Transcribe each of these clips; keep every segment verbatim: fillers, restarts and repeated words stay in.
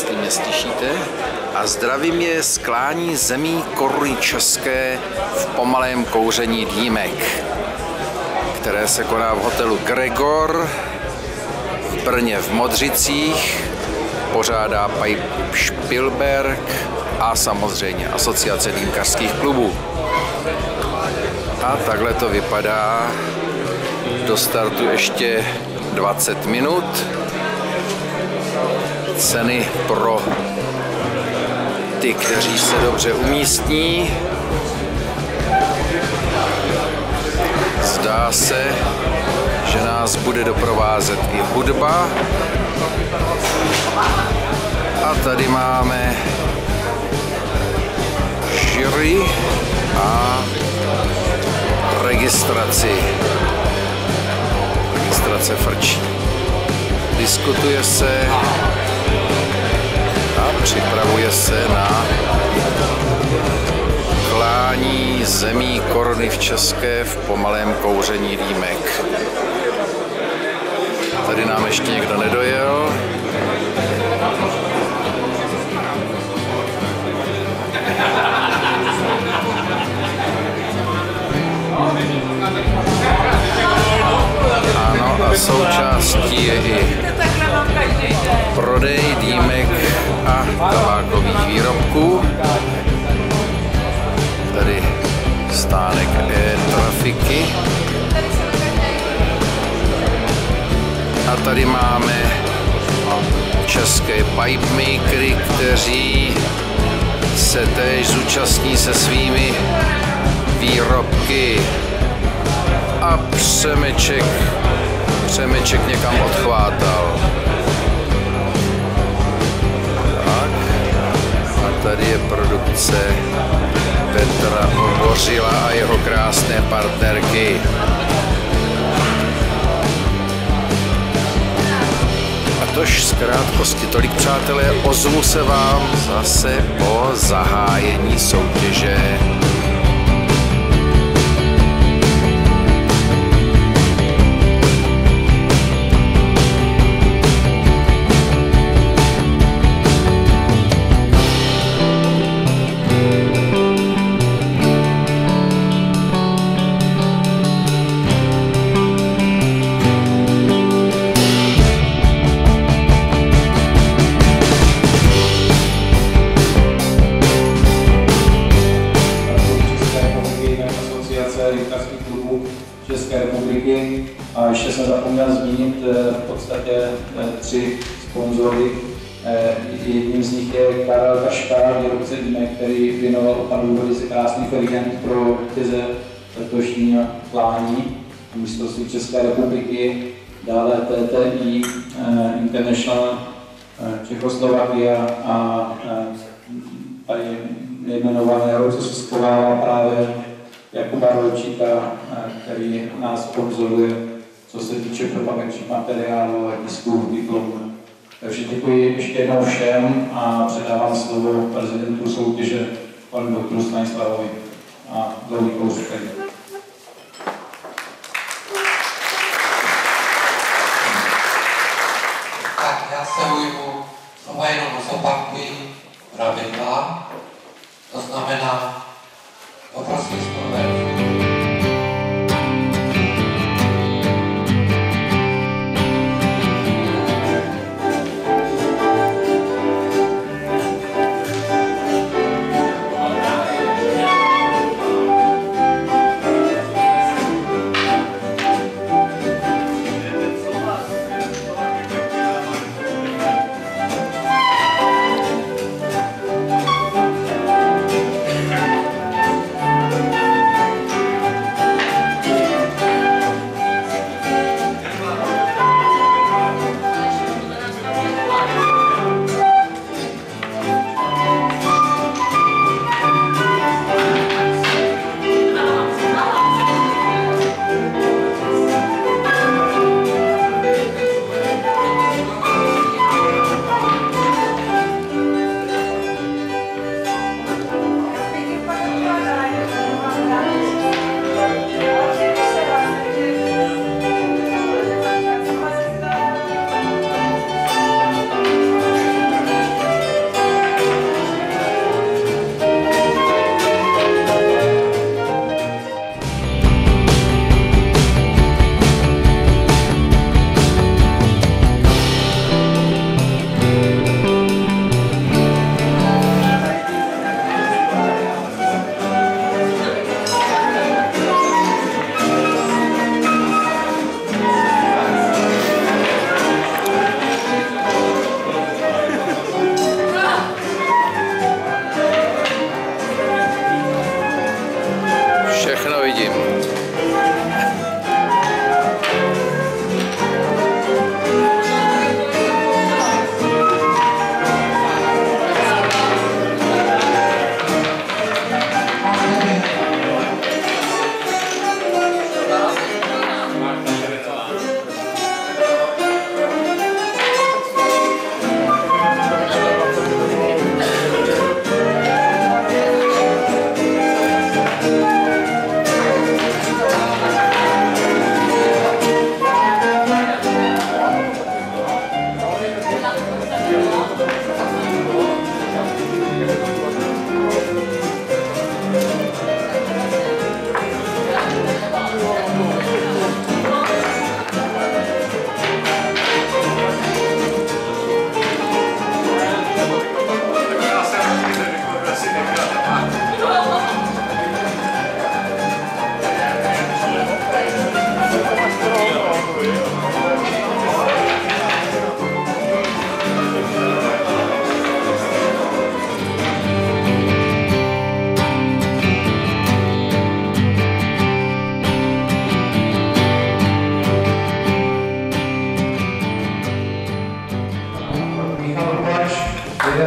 jestli mě slyšíte. A zdravím je z klání zemí Koruny české v pomalém kouření dýmek, které se koná v hotelu Gregor v Brně v Modřicích, pořádá Pipe Spielberg a samozřejmě Asociace dýmkařských klubů. A takhle to vypadá. Do startu ještě dvacet minut. Ceny pro ty, kteří se dobře umístní. Zdá se, že nás bude doprovázet i hudba. A tady máme jury a registraci. Registrace frčí. Diskutuje se a připravuje se na klání zemí Koruny v české v pomalém kouření dýmek. Tady nám ještě někdo nedojel. Ano, a součástí je i prodej dýmek a tabákových výrobků. Tady stánek e-trafiky. A tady máme české pipe makery, kteří se též zúčastní se svými výrobky. A Přemeček, Přemeček někam odchvátal. Tak. A tady je produkce Petra Obořila a jeho krásné partnerky. A tož z krátkosti tolik, přátelé, ozvu se vám zase po zahájení soutěže. České republiky. A ještě jsem zapomněl zmínit v podstatě tři sponzory. Jedním z nich je Karel Kaška, výrobce dýmek, který věnoval opravdu velice krásný ferient pro vítěze letošního klání mistrovství České republiky. Dále T T I International Čechoslovakia a tady nejmenovaného, co se schovává právě Jakuba Rolčíka, který nás sponzoruje, co se týče propagačních materiálů a tisků diplomů. Takže děkuji ještě jednou všem a předávám slovo prezidentu soutěže, panu doktoru Stanislavovi a dlouhý kousek. Tak já se ujmu, slova jenom zopakuji pravidla, to znamená poprosím spoluvést.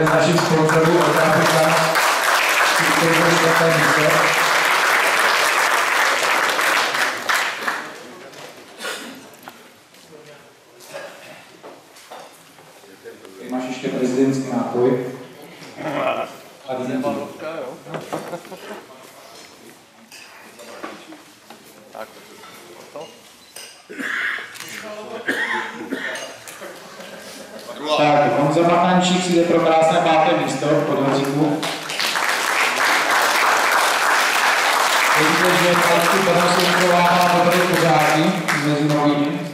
jeden z našich sponzorů od Afrika, který byl čtvrté místo. Tady máš ještě prezidentský nápoj. A díky. Tak, Honza Machančík si jde pro krásné páté místo v podvozíku. Vidíte, že Pačku Panosenková má dobré pořádky mezi novými.